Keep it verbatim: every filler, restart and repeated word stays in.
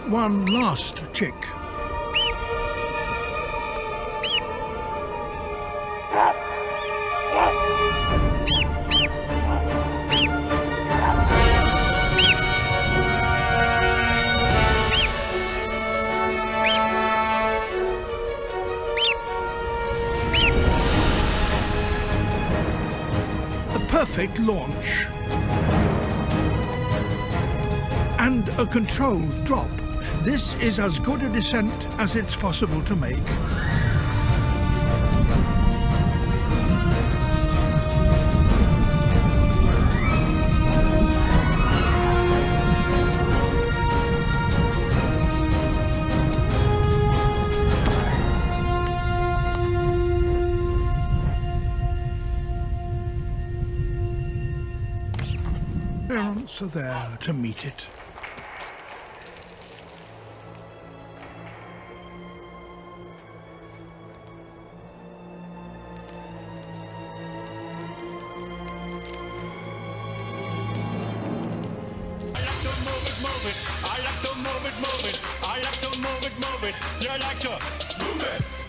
one last chick. A perfect launch. And a controlled drop. This is as good a descent as it's possible to make. Parents are there to meet it. Move it, I like to move it, move it. I like to move it, move it. You like to move it.